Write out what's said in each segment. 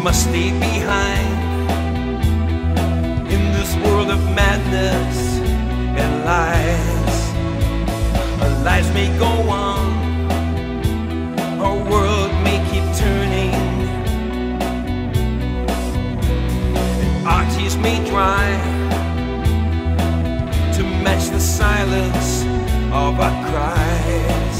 must stay behind in this world of madness and lies. Our lives may go on, our world may keep turning, and our tears may dry to match the silence of our cries.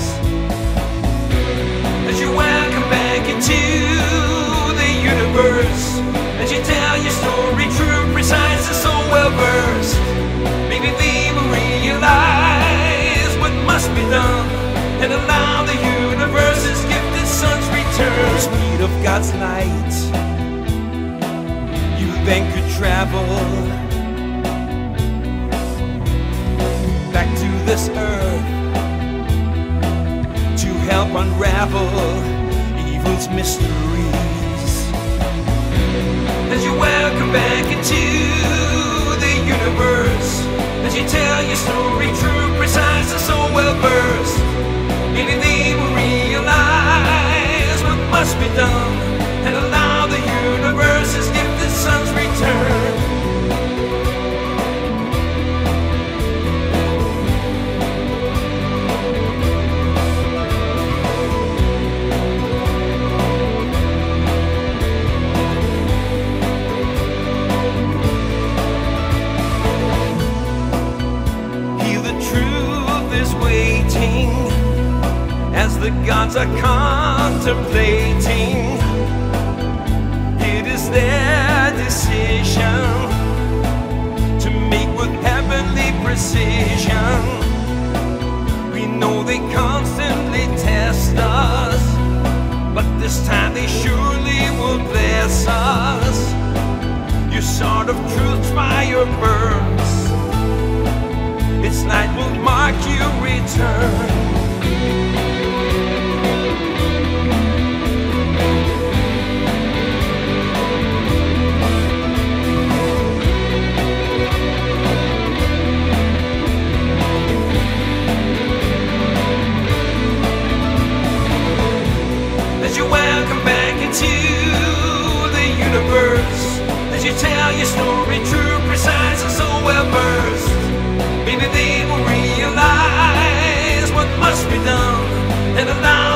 As you welcome back into the universe, as you tell your story true, precise, and so well versed, maybe they will realize what must be done and allow the universe's gifted sun's return. The speed of God's light, you then could travel back to this earth to help unravel evil's mysteries. As you welcome back into the universe, as you tell your story true, precise, and so well versed, maybe they will realize what must be done and allow the universe's gifted sun's return. As the gods are contemplating, it is their decision to make with heavenly precision. We know they constantly test us, but this time they surely will bless us. Your sword of truth's fire burns, its light will mark your return. As you welcome back into the universe, as you tell your story true, precise, and so well versed, maybe they will realize what must be done and allow